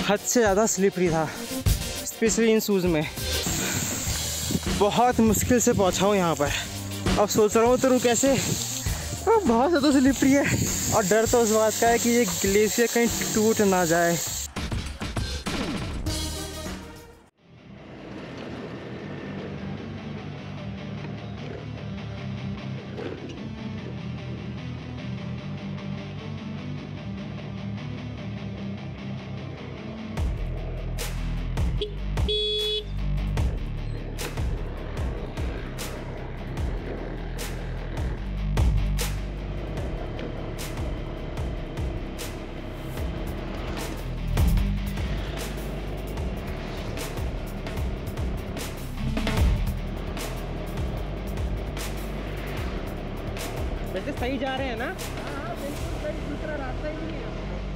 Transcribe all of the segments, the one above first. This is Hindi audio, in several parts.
हद से ज़्यादा स्लिपरी था, स्पेशली इन शूज़ में। बहुत मुश्किल से पहुंचा हूँ यहाँ पर। अब सोच रहा हूँ उतरूँ कैसे, बहुत ज़्यादा स्लिपरी है। और डर तो उस बात का है कि ये ग्लेशियर कहीं टूट ना जाए। वैसे सही जा रहे हैं ना? हाँ बिल्कुल सही, दूसरा रास्ता ही नहीं है।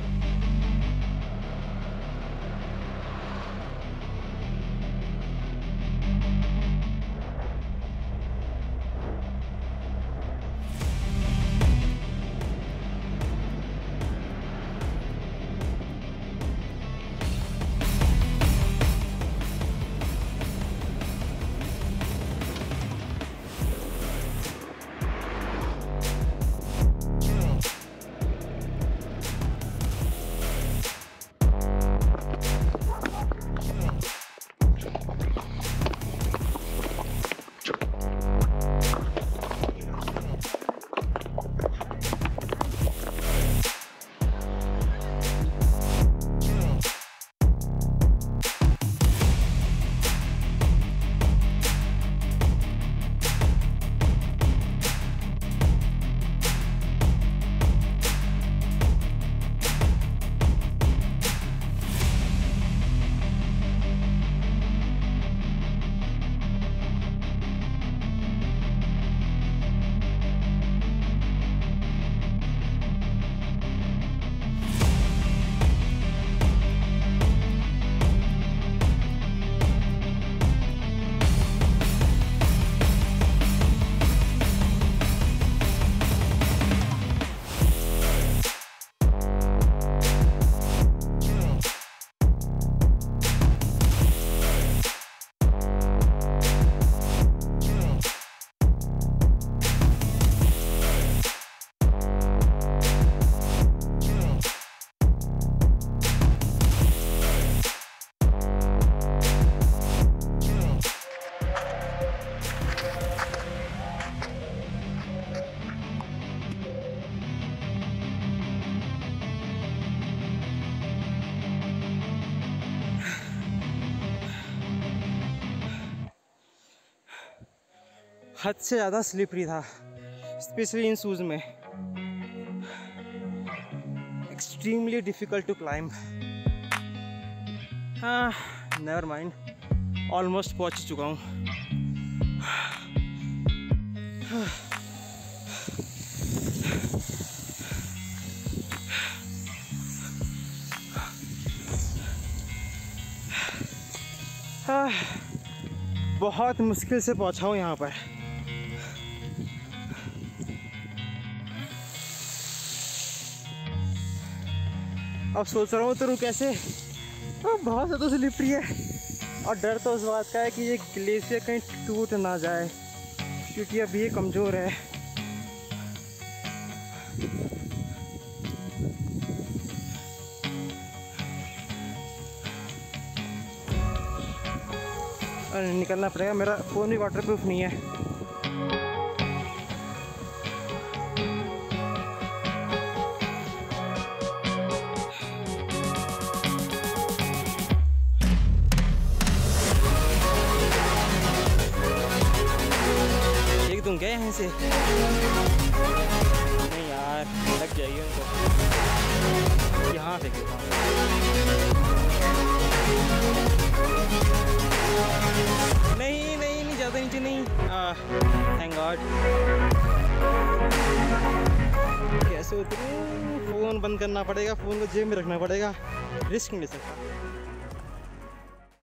हद से ज़्यादा स्लिपरी था, स्पेशली इन शूज़ में। Extremely difficult to climb. हाँ, नेवर माइंड, ऑलमोस्ट पहुँच चुका हूँ। बहुत मुश्किल से पहुँचा हूँ यहाँ पर। अब सोच रहा हूँ उतरूँ कैसे, बहुत ज़्यादा स्लिपरी है। और डर तो उस बात का है कि ये ग्लेशियर कहीं टूट ना जाए, क्योंकि अभी ये कमज़ोर है। और निकलना पड़ेगा, मेरा फ़ोन भी वाटरप्रूफ नहीं है। तुम गए यहाँ से? नहीं यार, लग जाइए उनको। यहाँ से क्यों? नहीं नहीं नहीं, ज़्यादा नीचे नहीं। Thank God. कैसे उतरूँ? फ़ोन बंद करना पड़ेगा, फ़ोन को जेब में रखना पड़ेगा, रिस्क नहीं ले सकता।